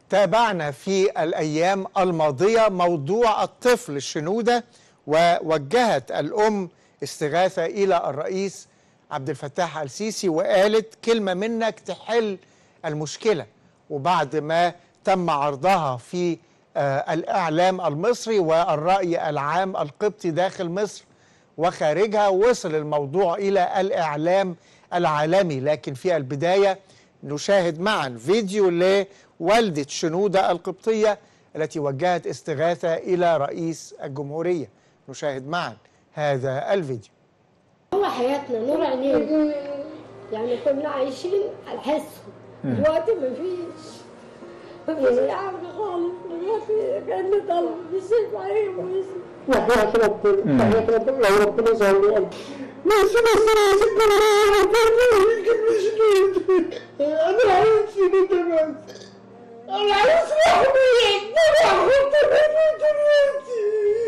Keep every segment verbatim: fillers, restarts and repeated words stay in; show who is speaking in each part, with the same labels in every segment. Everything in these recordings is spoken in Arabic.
Speaker 1: تابعنا في الأيام الماضية موضوع الطفل الشنودة، ووجهت الأم استغاثة إلى الرئيس عبد الفتاح السيسي وقالت كلمة منك تحل المشكلة. وبعد ما تم عرضها في آه الإعلام المصري والرأي العام القبطي داخل مصر وخارجها، وصل الموضوع إلى الإعلام العالمي. لكن في البداية نشاهد معا فيديو لوالدة شنودة القبطية التي وجهت استغاثة إلى رئيس الجمهورية. نشاهد معا هذا الفيديو.
Speaker 2: هو حياتنا نور عينينا، يعني كنا عايشين على حسه، دلوقتي مفيش مفيش حاجة خالص، دلوقتي كأنه ضل بيسيب عليه ويسيب. وحياة ربنا وحياة ربنا لو ربنا زعلان ماشي بس أنا سكر أنا عايز شنودة بس، أنا عايز رحمي أنا أخوت مني دلوقتي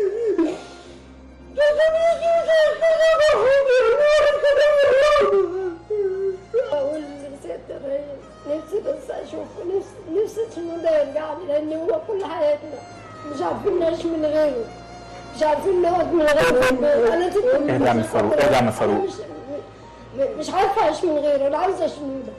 Speaker 2: أقول لست الرئيس نفسي بس أشوفه، نفسي نفسي شنودة يرجع لي، لأن هو كل حياتنا مش عارفين نعيش من غيره، مش عارفين نقعد من غيره في البيت. أنا ست
Speaker 3: ادعم الفاروق ادعم الفاروق
Speaker 2: مش عارفة أعيش من غيره، أنا عايزة شنودة.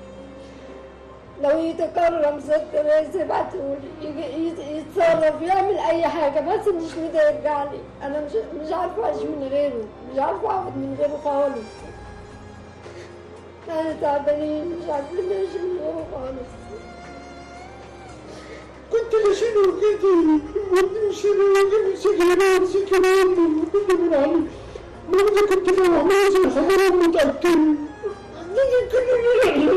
Speaker 2: لو يتكرم ست الرئيس يبعتهولي يتصرف يعمل أي حاجة بس إن شنودة يرجع لي. أنا مش مش عارفة أعيش من غيره، مش عارفة أقعد من غيره خالص. أنا تعبانين مش عارفين نعيش من غيره خالص. كنت بشيله وجدي وبشيله وجدي سكران سكران وكنت من علي ماما كنت بعمل زي الحمراء متأكد نيجي كل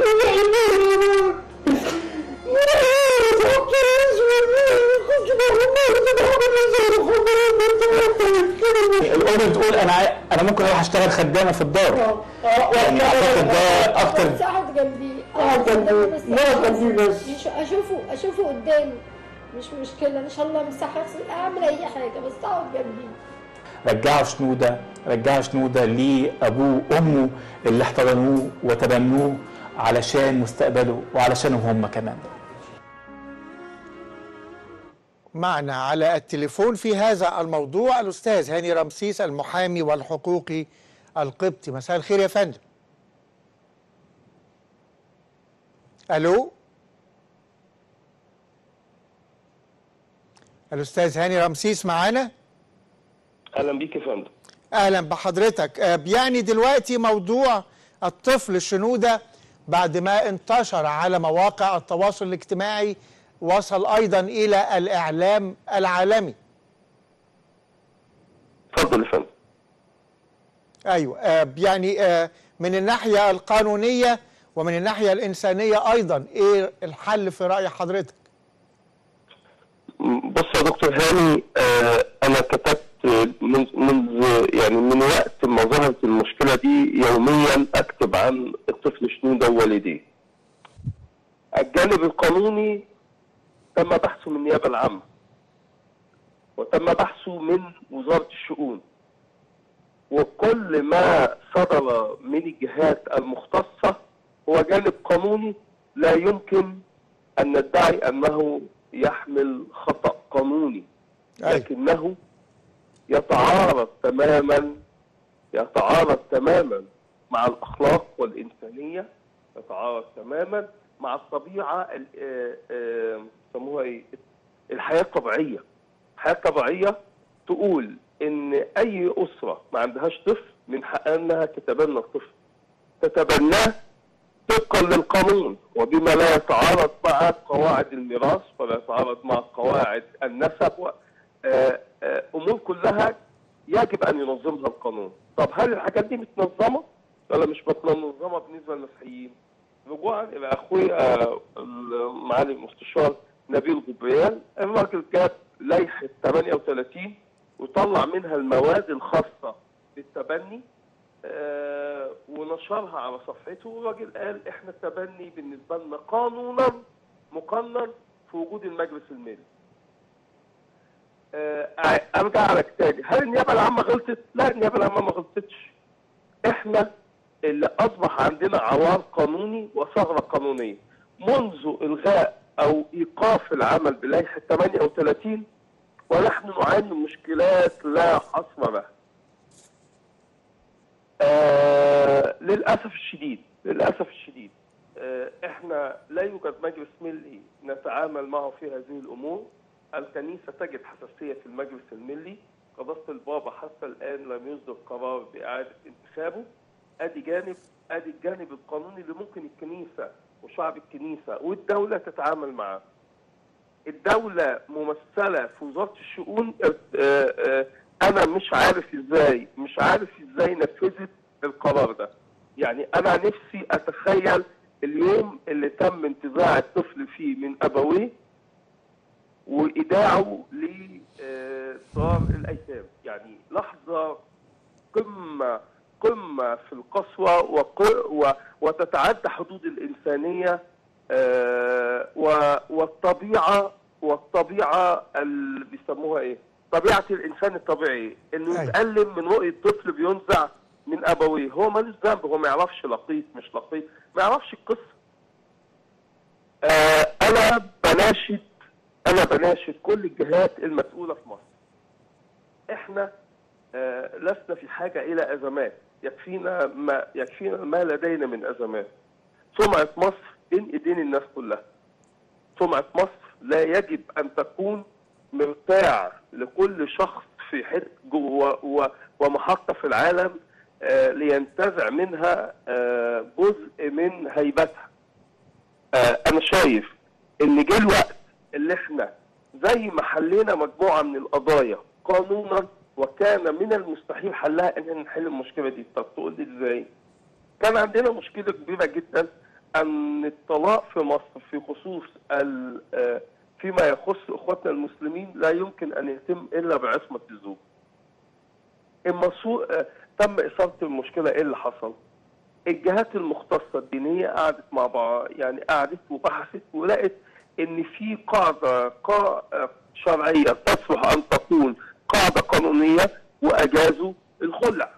Speaker 3: الأم بتقول أنا أنا ممكن أروح أشتغل خدامة في الدار. يعني أعتقد ده أكتر.
Speaker 2: بس أقعد جنبي أقعد جنبي أقعد جنبي بس أشوفه أشوفه قدامي، مش مشكلة إن شاء الله مساحة أعمل أي حاجة بس أقعد جنبي.
Speaker 3: رجعوا شنودة رجعوا شنودة لأبوه وأمه اللي احتضنوه وتبنوه علشان مستقبله وعلشانهم هم كمان.
Speaker 1: معنا على التليفون في هذا الموضوع الأستاذ هاني رمسيس المحامي والحقوقي القبطي. مساء الخير يا فندم. ألو الأستاذ هاني رمسيس معانا؟
Speaker 4: أهلا بيك يا فندم.
Speaker 1: أهلا بحضرتك. يعني دلوقتي موضوع الطفل الشنودة بعد ما انتشر على مواقع التواصل الاجتماعي وصل أيضا إلى الإعلام العالمي.
Speaker 4: اتفضل يا فندم.
Speaker 1: أيوة، يعني من الناحية القانونية ومن الناحية الإنسانية أيضا إيه الحل في رأي حضرتك؟
Speaker 4: بص يا دكتور هاني، أنا كتبت من منذ يعني من وقت ما ظهرت المشكلة دي يوميا أكتب عن الطفل شنودة ووالديه. الجانب القانوني تم بحثه من النيابة العامة وتم بحثه من وزارة الشؤون، وكل ما صدر من الجهات المختصة هو جانب قانوني لا يمكن أن ندعي أنه يحمل خطأ قانوني، لكنه يتعارض تماما يتعارض تماما مع الأخلاق والإنسانية، يتعارض تماما مع الطبيعة يسموها ايه؟ الحياة الطبيعية. الحياة الطبيعية تقول إن أي أسرة ما عندهاش طفل من حقها إنها تتبنى الطفل، تتبناه طبقا للقانون وبما لا يتعارض مع قواعد الميراث ولا يتعارض مع قواعد النسب، أمور كلها يجب أن ينظمها القانون. طب هل الحاجات دي متنظمة ولا مش متنظمة بالنسبة للمسيحيين؟ رجوعا إلى أخويا معالي المستشار نبيل غبريان، الراجل جاب لائحة ثمانية وثلاثين وطلع منها المواد الخاصة بالتبني آه ونشرها على صفحته، والراجل قال احنا التبني بالنسبة لنا قانونا مقنن في وجود المجلس المالي. آه ارجع على كتابي، هل النيابة العامة غلطت؟ لا، النيابة العامة ما غلطتش. احنا اللي اصبح عندنا عوار قانوني وثغرة قانونية منذ الغاء او ايقاف العمل بلائحه ثمانية وثلاثين، ونحن نعاني من مشكلات لا حصر لها. آه للاسف الشديد للاسف الشديد آه احنا لا يوجد مجلس ملي نتعامل معه في هذه الامور. الكنيسه تجد حساسيه في المجلس الملي. قداسه البابا حتى الان لم يصدر قرار باعاده انتخابه. ادي جانب ادي الجانب القانوني اللي ممكن الكنيسه وشعب الكنيسه والدوله تتعامل معاه. الدوله ممثله في وزاره الشؤون. آه آه انا مش عارف ازاي مش عارف ازاي نفذت القرار ده. يعني انا نفسي اتخيل اليوم اللي تم انتزاع الطفل فيه من ابويه وايداعه لدار الايتام. يعني لحظه قمه قمه في القسوه وتتعدى حدود الانسانيه والطبيعه والطبيعه اللي بيسموها ايه؟ طبيعه الانسان الطبيعي انه يتألم من رؤيه طفل بينزع من ابويه. هو مالوش ذنب، هو ما يعرفش لقيط مش لقيط، ما يعرفش القصه. آه انا بناشد انا بناشد كل الجهات المسؤوله في مصر. احنا آه لسنا في حاجه الى ازمات، يكفينا ما يكفينا ما لدينا من ازمات. سمعه مصر بين ايدين الناس كلها. سمعه مصر لا يجب ان تكون مرتاع لكل شخص في حته جوه ومحطه في العالم آه لينتزع منها آه جزء من هيبتها. آه انا شايف ان جه الوقت اللي احنا زي ما حلينا مجموعه من القضايا قانونا، وكان من المستحيل حلها ان نحل المشكله دي. طب تقول لي ازاي؟ كان عندنا مشكله كبيره جدا ان الطلاق في مصر في خصوص آه فيما يخص اخواتنا المسلمين لا يمكن ان يتم الا بعصمه الزوج. اما سوء تم اثاره المشكله، ايه اللي حصل؟ الجهات المختصه الدينيه قعدت مع بعض، يعني قعدت وبحثت ولقت ان في قاعده شرعيه تصلح ان تكون قاعده قانونيه واجازوا الخلع.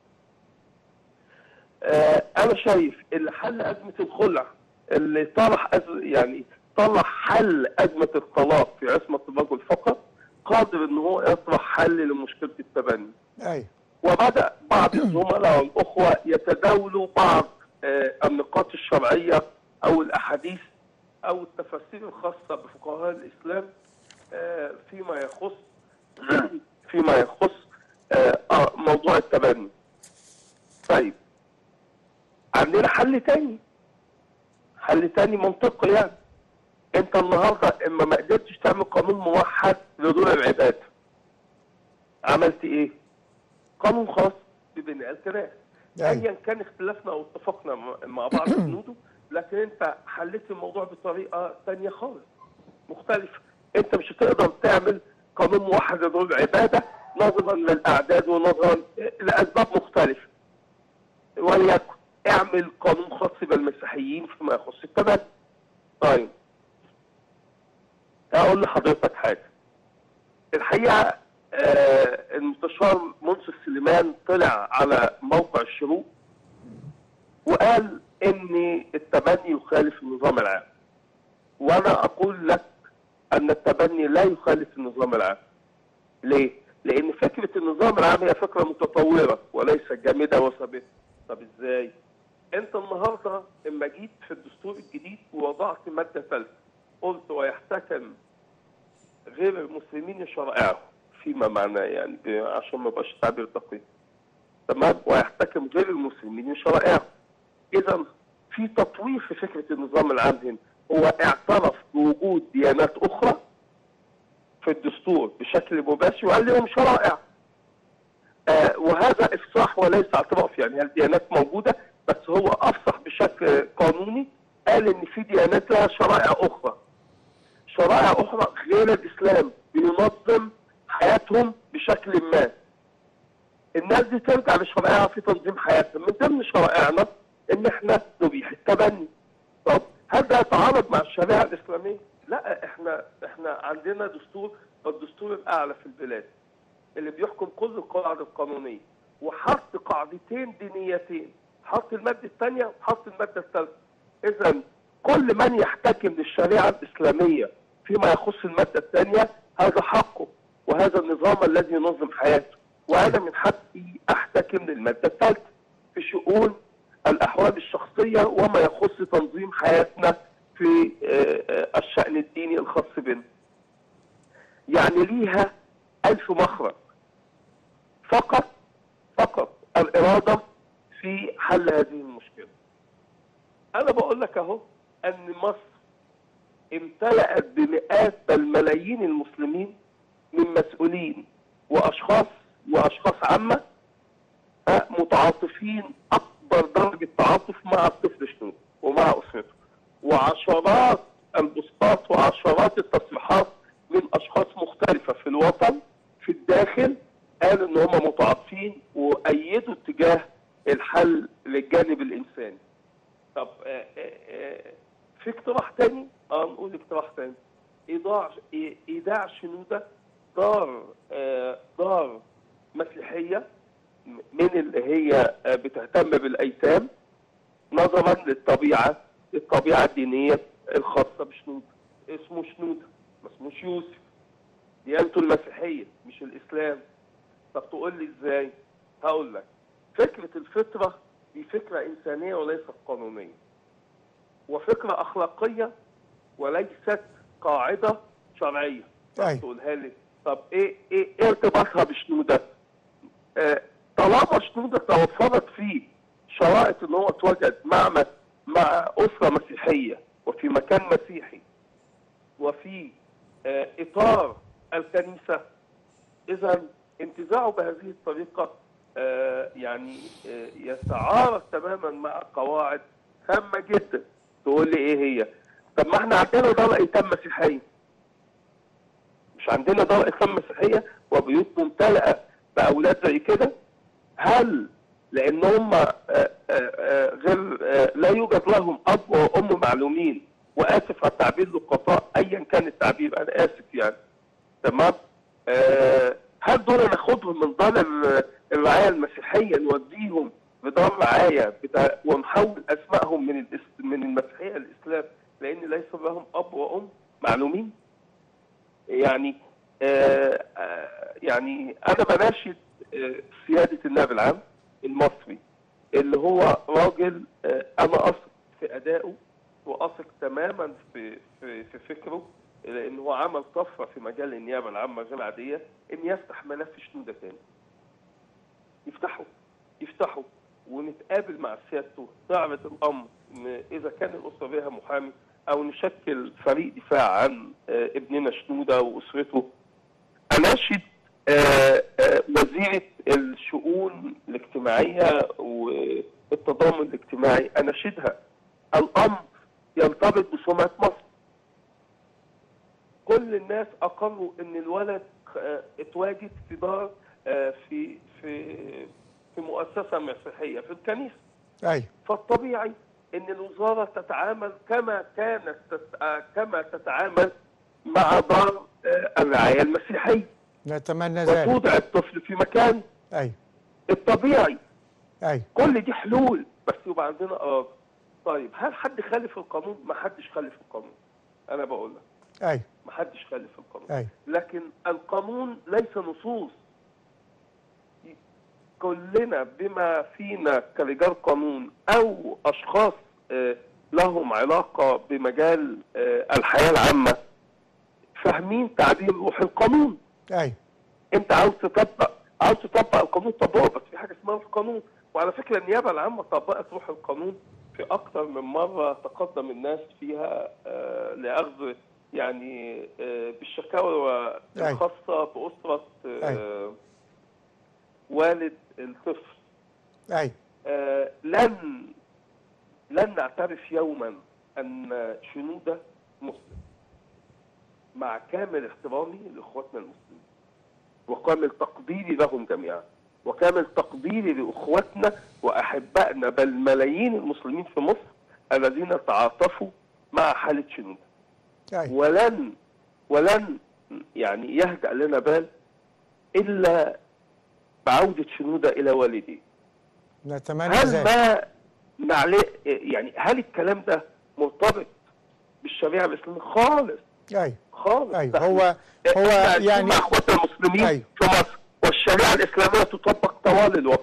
Speaker 4: آه انا شايف اللي حل ازمه الخلع، اللي طرح يعني طلع حل ازمه الطلاق في عصمه الرجل فقط، قادر ان هو يطرح حل لمشكله التبني.
Speaker 1: ايوه.
Speaker 4: وبدأ بعض الزملاء والأخوة يتداولوا بعض آه النقاط الشرعية أو الأحاديث أو التفاسير الخاصة بفقهاء الإسلام آه فيما يخص فيما يخص آه موضوع التبني. طيب عندنا حل تاني حل تاني منطقي. يعني أنت النهارده إما ما قدرتش تعمل قانون موحد لدور العباد، عملت إيه؟ قانون خاص ببناء الكنائس. ايا كان اختلافنا او اتفقنا مع بعض بنوده، لكن انت حليت الموضوع بطريقه ثانيه خالص مختلفه. انت مش هتقدر تعمل قانون موحد لدور العباده نظرا للاعداد ونظرا لاسباب مختلفه. وليكن اعمل قانون خاص بالمسيحيين فيما يخص التبني. طيب هقول لحضرتك حاجه. الحقيقه آه المستشار منصف سليمان طلع على موقع الشروق وقال ان التبني يخالف النظام العام. وانا اقول لك ان التبني لا يخالف النظام العام. ليه؟ لان فكره النظام العام هي فكره متطوره وليست جامده وثابته. طب ازاي؟ انت النهارده اما جيت في الدستور الجديد ووضعت ماده ثالثه قلت ويحتكم غير المسلمين شرائعهم فيما معناه، يعني عشان ما يبقاش تعبير دقيق. تمام؟ ويحتكم غير المسلمين شرائعهم. اذا في تطوير في فكره النظام العام هنا. هو اعترف بوجود ديانات اخرى في الدستور بشكل مباشر وقال لهم شرائع. آه وهذا افصاح وليس اعتراف. يعني الديانات موجوده بس هو افصح بشكل قانوني، قال ان في ديانات لها شرائع اخرى. شرائع اخرى غير الاسلام بينظم حياتهم بشكل ما. الناس دي ترجع لشرائعها في تنظيم حياتهم. من ضمن شرائعنا ان احنا نبيح التبني. طب هل ده يتعارض مع الشريعه الاسلاميه؟ لا، احنا احنا عندنا دستور، الدستور الاعلى في البلاد اللي بيحكم كل القواعد القانونيه، وحط قاعدتين دينيتين، حط الماده الثانيه وحط الماده الثالثه. اذا كل من يحتكم للشريعة الإسلامية فيما يخص المادة الثانية هذا حقه، وهذا النظام الذي ينظم حياته، وأنا من حقي أحتكم للمادة الثالثة في شؤون الأحوال الشخصية وما يخص تنظيم حياتنا في الشأن الديني الخاص بنا. يعني ليها ألف مخرج، فقط فقط الإرادة في حل هذه المشكلة. أنا بقول لك أهو أن مصر امتلأت بمئات بل ملايين المسلمين من مسؤولين وأشخاص وأشخاص عامة متعاطفين أكبر درجة تعاطف مع الطفل شنودة ومع أسرته، وعشرات البوستات وعشرات التصريحات من أشخاص مختلفة في الوطن في الداخل قالوا إن هم متعاطفين وأيدوا اتجاه الحل للجانب الإنساني. طب آآ آآ في اقتراح تاني؟ اه نقول اقتراح تاني. ايضاع ايداع شنودة دار دار مسيحية من اللي هي بتهتم بالايتام نظرا للطبيعة الطبيعة الدينية الخاصة بشنودة. اسمه شنودة ما اسموش يوسف، ديانته المسيحية مش الاسلام. طب تقول لي ازاي؟ هقول لك. فكرة الفطرة دي فكرة انسانية وليست قانونية، وفكرة أخلاقية وليست قاعدة شرعية.
Speaker 1: أي.
Speaker 4: تقولها لي طب إيه إيه إيه ارتباطها بشنودة؟ آه طالما شنودة توفرت فيه شرائط إن هو اتوجد مع مع أسرة مسيحية وفي مكان مسيحي وفي آه إطار الكنيسة، إذا انتزاعه بهذه الطريقة آه يعني آه يتعارض تماما مع قواعد هامة جدا. تقول لي ايه هي؟ طب ما احنا عندنا دار ايتام مسيحيه. مش عندنا دار ايتام مسيحيه وبيوت ممتلئه باولاد زي كده؟ هل لان هم غير لا يوجد لهم اب وام معلومين، واسف على التعبير للقطاع ايا كان التعبير انا اسف يعني، تمام؟ هل دول ناخدهم من دار الرعايه المسيحيه نوديهم بدار رعايه بتاع ونحول اسمائهم من من المسيحيه للاسلام لان ليس لهم اب وام معلومين؟ يعني آآ آآ يعني انا بناشد سياده النائب العام المصري اللي هو راجل انا اثق في ادائه واثق تماما في في في فكره، لان هو عمل طفره في مجال النيابه العامه غير عاديه، ان يفتح ملف شنودة تاني. يفتحه يفتحه ونتقابل مع سيادته، نعرض الامر اذا كان الاسره بها محامي او نشكل فريق دفاع عن ابننا شنودة واسرته. اناشد وزيره الشؤون الاجتماعيه والتضامن الاجتماعي، اناشدها الامر يرتبط بسمعه مصر. كل الناس اقروا ان الولد اتواجد في دار في في في مؤسسة مسيحية في الكنيسة.
Speaker 1: أي.
Speaker 4: فالطبيعي ان الوزارة تتعامل كما كانت تت... كما تتعامل مع دار الرعاية المسيحية.
Speaker 1: نتمنى ذلك.
Speaker 4: وتوضع الطفل في مكانه.
Speaker 1: أي.
Speaker 4: الطبيعي.
Speaker 1: أي.
Speaker 4: كل دي حلول بس يبقى عندنا إرادة. طيب هل حد خالف القانون؟ ما حدش خالف القانون. أنا بقول لك.
Speaker 1: أي.
Speaker 4: ما حدش خالف القانون.
Speaker 1: أي.
Speaker 4: لكن القانون ليس نصوص. كلنا بما فينا كرجال قانون او اشخاص لهم علاقه بمجال الحياه العامه فاهمين تعبير روح القانون.
Speaker 1: اي
Speaker 4: انت عاوز تطبق عاوز تطبق القانون طبقه، بس في حاجه اسمها القانون. وعلى فكره النيابه العامه طبقت روح القانون في اكثر من مره تقدم الناس فيها لاخذ يعني بالشكاوى الخاصه باسره أي. والد الطفل.
Speaker 1: أي.
Speaker 4: آه لن لن نعترف يوما ان شنودة مسلم، مع كامل احترامي لاخواتنا المسلمين وكامل تقديري لهم جميعا وكامل تقديري لاخواتنا واحبائنا بل ملايين المسلمين في مصر الذين تعاطفوا مع حاله شنودة.
Speaker 1: أي.
Speaker 4: ولن ولن يعني يهدأ لنا بال الا بعودة شنودة إلى والديه.
Speaker 1: نتمنى
Speaker 4: هل
Speaker 1: ذلك.
Speaker 4: ما معلي يعني هل الكلام ده مرتبط بالشريعه الاسلاميه خالص
Speaker 1: ايوه
Speaker 4: خالص.
Speaker 1: ايوه هو هو يعني
Speaker 4: مع اخواتنا المسلمين
Speaker 1: أيوه.
Speaker 4: في مصر، والشريعه الاسلاميه تطبق طوال الوقت.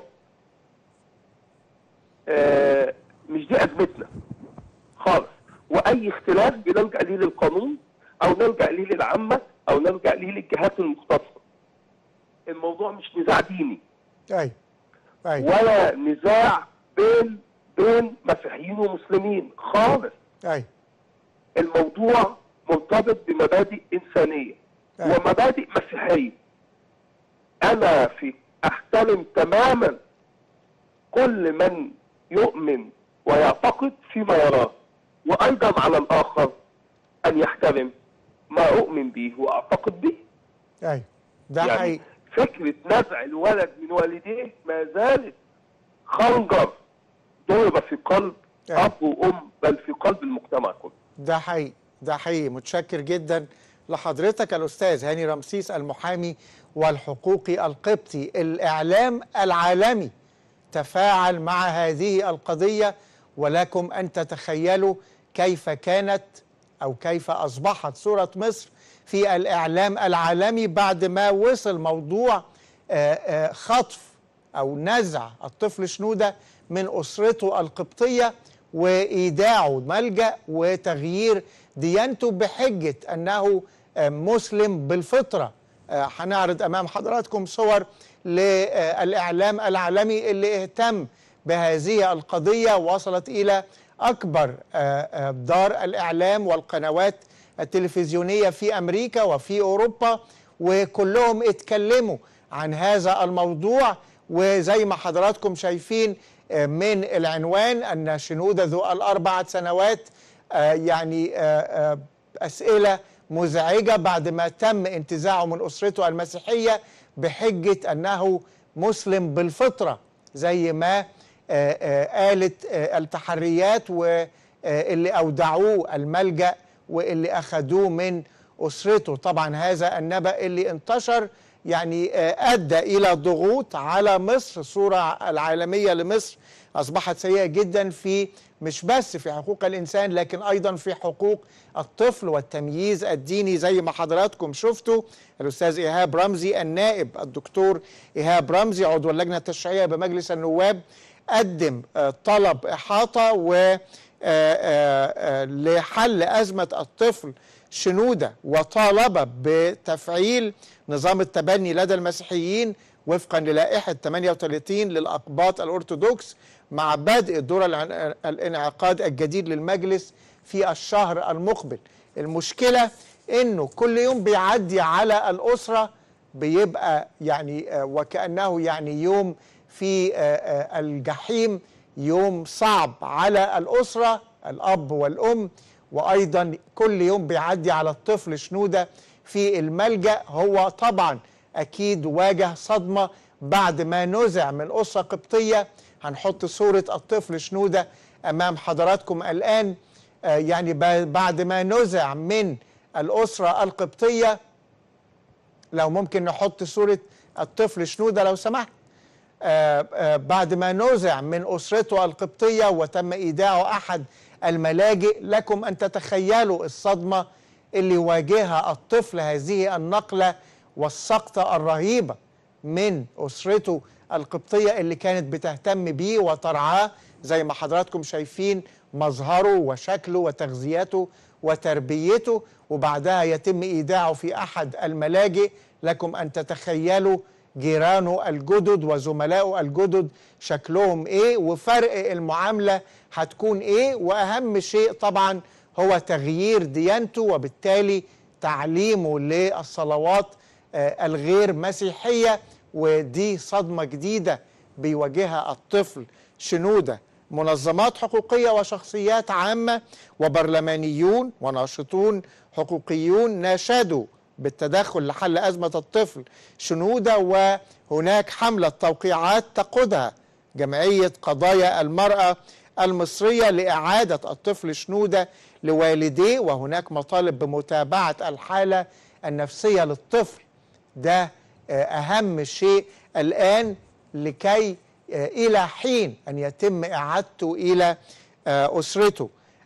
Speaker 4: آه مش دي ازمتنا خالص، واي اختلاف بنلجا ليه للقانون او نلجا ليه للعامه او نلجا ليه للجهات المختصه. الموضوع مش نزاع ديني
Speaker 1: ايوه ايوه
Speaker 4: ولا نزاع بين بين مسيحيين ومسلمين خالص.
Speaker 1: ايوه
Speaker 4: الموضوع مرتبط بمبادئ انسانيه
Speaker 1: أيوة.
Speaker 4: ومبادئ مسيحيه. انا في احترم تماما كل من يؤمن ويعتقد فيما يراه، وايضا على الاخر ان يحترم ما اؤمن به واعتقد به.
Speaker 1: ايوه ده
Speaker 4: يعني
Speaker 1: حقيقي.
Speaker 4: فكره نزع الولد من والديه ما زالت خنجر ضرب في قلب
Speaker 1: أيوة.
Speaker 4: اب وام، بل في قلب المجتمع كله.
Speaker 1: ده حقيقي ده حقيقي. متشكر جدا لحضرتك الأستاذ هاني رمسيس، المحامي والحقوقي القبطي. الإعلام العالمي تفاعل مع هذه القضية، ولكم أن تتخيلوا كيف كانت أو كيف أصبحت صورة مصر في الإعلام العالمي بعد ما وصل موضوع خطف أو نزع الطفل شنودة من أسرته القبطية وإيداعه ملجأ وتغيير ديانته بحجة أنه مسلم بالفطرة. هنعرض أمام حضراتكم صور للإعلام العالمي اللي اهتم بهذه القضية، وصلت إلى أكبر دار الإعلام والقنوات التلفزيونية في أمريكا وفي أوروبا، وكلهم اتكلموا عن هذا الموضوع. وزي ما حضراتكم شايفين من العنوان أن شنودة ذو الأربعة سنوات يعني أسئلة مزعجة بعد ما تم انتزاعه من أسرته المسيحية بحجة أنه مسلم بالفطرة، زي ما قالت التحريات واللي أودعوه الملجأ واللي أخذوه من أسرته. طبعا هذا النبأ اللي انتشر يعني أدى إلى ضغوط على مصر. الصورة العالمية لمصر أصبحت سيئة جدا، في مش بس في حقوق الإنسان لكن أيضا في حقوق الطفل والتمييز الديني. زي ما حضراتكم شفتوا الأستاذ إيهاب رمزي، النائب الدكتور إيهاب رمزي عضو اللجنة التشريعية بمجلس النواب، قدم طلب إحاطة و لحل أزمة الطفل شنودة، وطالب بتفعيل نظام التبني لدى المسيحيين وفقا للائحة ثمانية وثلاثين للأقباط الأرثوذكس، مع بدء دور الانعقاد الجديد للمجلس في الشهر المقبل. المشكلة إنه كل يوم بيعدي على الأسرة بيبقى يعني وكأنه يعني يوم في الجحيم، يوم صعب على الأسرة الأب والأم. وأيضا كل يوم بيعدي على الطفل شنودة في الملجأ. هو طبعا أكيد واجه صدمة بعد ما نزع من أسرة قبطية. هنحط صورة الطفل شنودة أمام حضراتكم الآن. آه يعني بعد ما نزع من الأسرة القبطية، لو ممكن نحط صورة الطفل شنودة لو سمحت. آه آه بعد ما نزع من أسرته القبطية وتم إيداعه أحد الملاجئ، لكم أن تتخيلوا الصدمة اللي واجهها الطفل، هذه النقلة والسقطة الرهيبة من أسرته القبطية اللي كانت بتهتم بيه وترعاه زي ما حضراتكم شايفين مظهره وشكله وتغذيته وتربيته، وبعدها يتم إيداعه في أحد الملاجئ. لكم أن تتخيلوا جيرانه الجدد وزملائه الجدد شكلهم إيه وفرق المعاملة هتكون إيه. وأهم شيء طبعا هو تغيير ديانته وبالتالي تعليمه للصلوات الغير مسيحية، ودي صدمة جديدة بيواجهها الطفل شنودة. منظمات حقوقية وشخصيات عامة وبرلمانيون وناشطون حقوقيون ناشدوا بالتدخل لحل أزمة الطفل شنودة، وهناك حملة توقيعات تقودها جمعية قضايا المرأة المصرية لإعادة الطفل شنودة لوالديه، وهناك مطالب بمتابعة الحالة النفسية للطفل. ده أهم شيء الآن لكي إلى حين أن يتم إعادته إلى أسرته.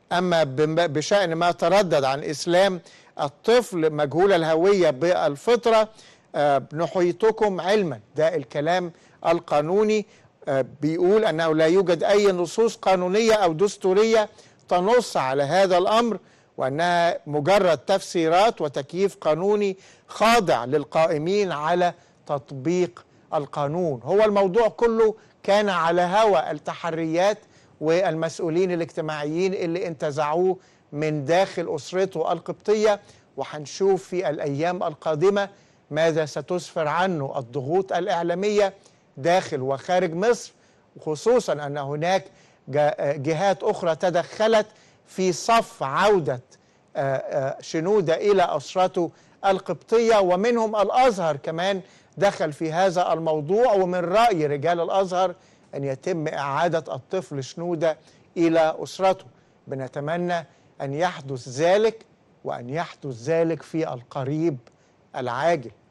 Speaker 1: أما بشأن ما تردد عن إسلام الطفل مجهول الهوية بالفطرة نحيطكم علما، ده الكلام القانوني بيقول أنه لا يوجد أي نصوص قانونية أو دستورية تنص على هذا الأمر، وأنها مجرد تفسيرات وتكييف قانوني خاضع للقائمين على تطبيق القانون. هو الموضوع كله كان على هوى التحريات والمسؤولين الاجتماعيين اللي انتزعوه من داخل أسرته القبطية، وهنشوف في الأيام القادمة ماذا ستسفر عنه الضغوط الإعلامية داخل وخارج مصر، خصوصا أن هناك جهات أخرى تدخلت في صف عودة شنودة إلى أسرته القبطية، ومنهم الأزهر كمان دخل في هذا الموضوع. ومن رأي رجال الأزهر أن يتم إعادة الطفل شنودة إلى أسرته. بنتمنى أن يحدث ذلك، وأن يحدث ذلك في القريب العاجل.